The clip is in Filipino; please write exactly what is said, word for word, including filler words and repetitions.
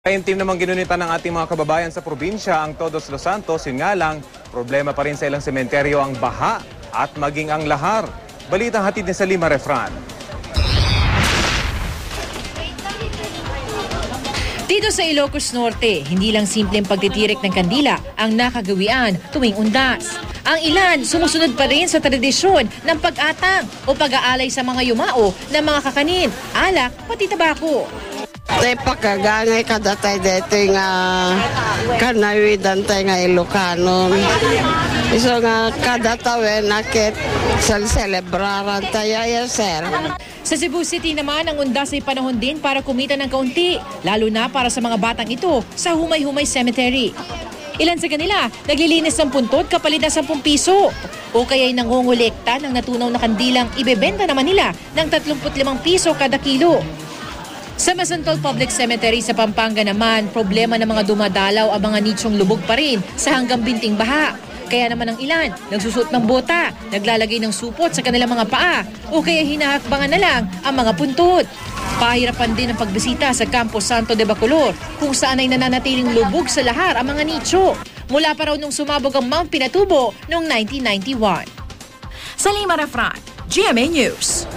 Ayun team namang ginunita ng ating mga kababayan sa probinsya ang Todos Los Santos. Yun nga lang, problema pa rin sa ilang sementeryo ang baha at maging ang lahar. Balitang hatid ni Salima Refran. Dito sa Ilocos Norte, hindi lang simpleng pagtitirik ng kandila ang nakagawian tuwing undas. Ang ilan sumusunod pa rin sa tradisyon ng pag-atang o pag-aalay sa mga yumao ng mga kakanin, alak, pati tabako. Tay pagkagangay kada tay dito nga kanawidan tay nga Ilocano. Iso nga kada tawen nakit sal celebraran tayo ya sir. Sa Cebu City naman, ang undas ay panahon din para kumita ng kaunti, lalo na para sa mga batang ito sa Humay-Humay Cemetery. Ilan sa kanila naglilinis ng puntod kapalit ng sampung piso o kaya'y nangongolekta ng natunaw na kandilang ibebenta naman nila ng tatlumput limang piso kada kilo. Sa Masantol Public Cemetery sa Pampanga naman, problema ng mga dumadalaw ang mga nichong lubog pa rin sa hanggang binting baha. Kaya naman ang ilan, nagsusot ng bota, naglalagay ng supot sa kanilang mga paa o kaya hinahakbangan na lang ang mga puntod. Pahirapan din ang pagbisita sa Campo Santo de Bacolor kung saan ay nananatiling lubog sa lahar ang mga nicho. Mula pa raw nung sumabog ang Mount Pinatubo noong nineteen ninety-one. Salima Refran, G M A News.